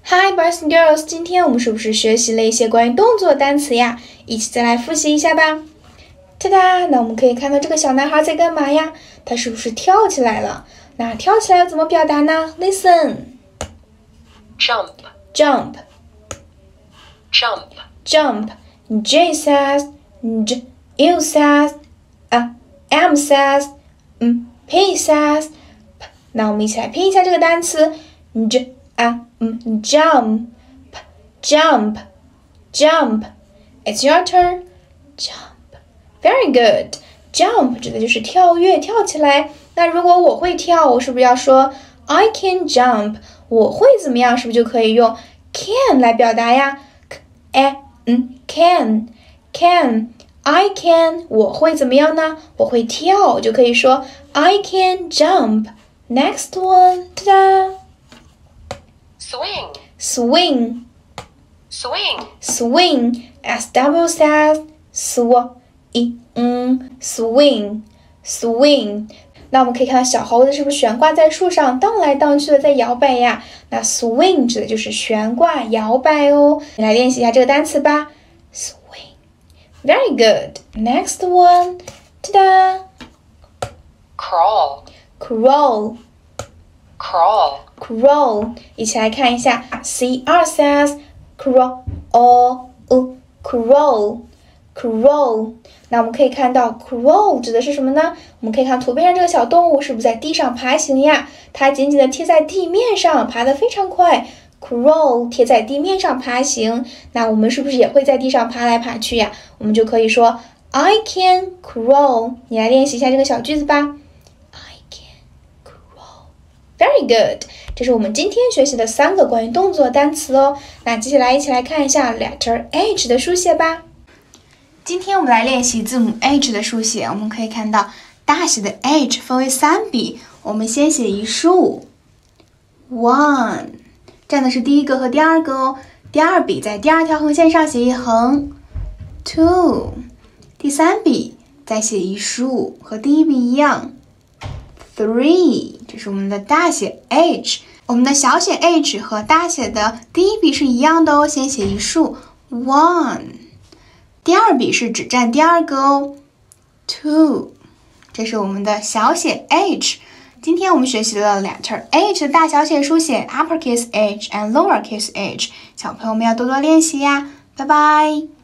Hi, boys and girls！ 今天我们是不是学习了一些关于动作的单词呀？一起再来复习一下吧。哒哒，那我们可以看到这个小男孩在干嘛呀？他是不是跳起来了？那跳起来要怎么表达呢 ？Listen. Jump. Jump. Jump. Jump. J says, J, U says, M says, P says, P。那我们一起来拼一下这个单词 jump, jump, jump. It's your turn. Jump. Very good. Jump 指的就是跳跃，跳起来。那如果我会跳，我是不是要说 I can jump？ 我会怎么样？是不是就可以用 can 来表达呀 ？can. I can. 我会怎么样呢？我会跳，就可以说 I can jump. Next one. 哒哒。 Swing. Swing. As W says, swing. 那我们可以看到小猴子是不是悬挂在树上，荡来荡去的在摇摆呀？那 swing 指的就是悬挂、摇摆哦。你来练习一下这个单词吧。Swing. Very good. Next one. 哒哒。Crawl. 一起来看一下 CR says crawl.那我们可以看到 crawl 指的是什么呢？我们可以看图片上这个小动物是不是在地上爬行呀？它紧紧的贴在地面上，爬得非常快。crawl 贴在地面上爬行，那我们是不是也会在地上爬来爬去呀？我们就可以说 I can crawl。你来练习一下这个小句子吧。I can crawl. Very good. 这是我们今天学习的3个关于动作单词哦。那接下来一起来看一下 letter H 的书写吧。今天我们来练习字母 H 的书写，我们可以看到大写的 H 分为3笔，我们先写一竖 ，one， 占的是第一个和第二个哦。第二笔在第2条横线上写一横 ，two， 第3笔再写一竖，和第一笔一样 ，three， 这是我们的大写 H。我们的小写 h 和大写的第一笔是一样的哦，先写一竖 one。第二笔是只占第二个哦 ，two， 这是我们的小写 h。今天我们学习了 letter H 的大小写书写 uppercase H and lowercase H， 小朋友们要多多练习呀，拜拜。